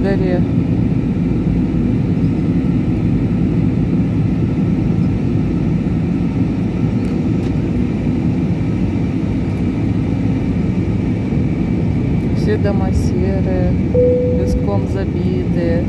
горе. Все дома серые, песком забитые.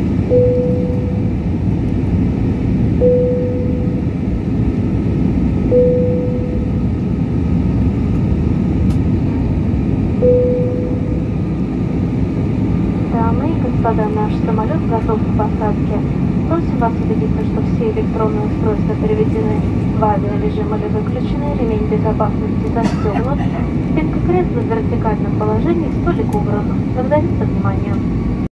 Дамы и господа, наш самолет готов к посадке. Просим вас убедиться, что все электронные устройства переведены в авиарежим или выключены, ремень безопасности застегнут, спинка кресла в вертикальном положении, столик убран. Благодарим за внимание.